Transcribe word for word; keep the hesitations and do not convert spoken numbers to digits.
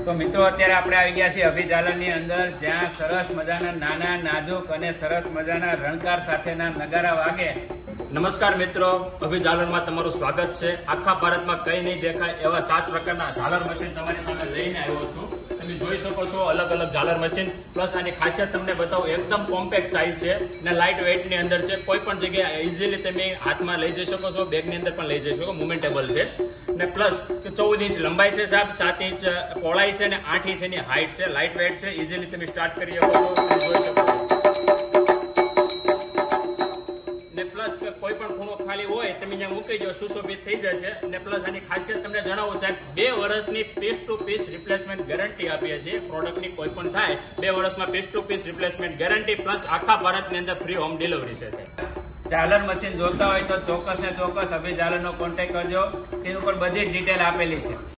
તો મિત્રો અત્યારે આપણે આવી ગયા છીએ અભિજાલનની અંદર, જ્યાં સરસ મજાના નાના નાજુક અને સરસ મજાના રણકાર સાથેના નગારા વાગે. નમસ્કાર મિત્રો, અભિજાલનમાં તમારું સ્વાગત છે. આખા ભારતમાં કઈ નહીં દેખાય એવા સાત પ્રકારના ઝાલર મશીન તમારી સામે લઈને આવ્યો છું. તમે જોઈ શકો છો અલગ અલગ ઝાલર મશીન. પ્લસ આની ખાસિયત તમને બતાવું, એકદમ કોમ્પેક્ટ સાઇઝ છે ને લાઇટ વેઇટ ની અંદર છે. કોઈ પણ જગ્યાએ ઇઝીલી તમે હાથમાં લઈ જઈ શકો છો, બેગ ની અંદર પણ લઈ જઈ શકો, મુવમેન્ટેબલ છે. ને પ્લસ ચૌદ ઇંચ લંબાઈ છે સાહેબ, સાત ઇંચ પહોળાઈ છે ને આઠ ઇંચ એની હાઇટ છે. લાઇટ વેઇટ છે, ઇઝીલી તમે સ્ટાર્ટ કરી શકો છો, જોઈ શકો છો. ને પ્લસ કોઈ પણ ખૂણો ખાલી હોય તમે ત્યાં મૂકી દો, સુશોભિત થઈ જશે. ને પ્લસ આની ખાસિયત તમને જણાવું સાહેબ, બે વર્ષની piece to piece replacement guarantee આપીએ છીએ. પ્રોડક્ટની કોઈ પણ થાય બે વર્ષમાં piece to piece replacement guarantee, plus આખા ભારતની અંદર ફ્રી હોમ ડિલિવરી છે સાહેબ. ઝાલર મશીન જોતા હોય તો ચોક્કસ ને ચોક્કસ અભિજાલનનો કોન્ટેક્ટ કરજો. સ્ક્રીન ઉપર બધી જ ડિટેલ આપેલી છે.